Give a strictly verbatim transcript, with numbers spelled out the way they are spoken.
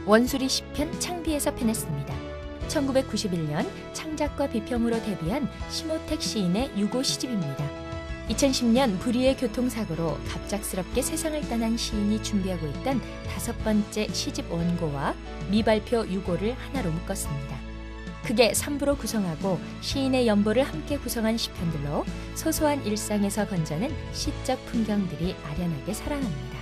원수리 시편 창비에서 펴냈습니다. 천구백구십일 년 창작과 비평으로 데뷔한 심호택 시인의 유고 시집입니다. 이천십 년 불의의 교통사고로 갑작스럽게 세상을 떠난 시인이 준비하고 있던 다섯 번째 시집 원고와 미발표 유고를 하나로 묶었습니다. 크게 삼 부로 구성하고 시인의 연보를 함께 구성한 시편들로 소소한 일상에서 건져낸 시적 풍경들이 아련하게 살아납니다.